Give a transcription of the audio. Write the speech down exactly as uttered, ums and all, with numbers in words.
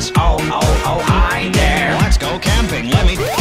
Oh, oh, oh, hi there. Let's go camping. Let me...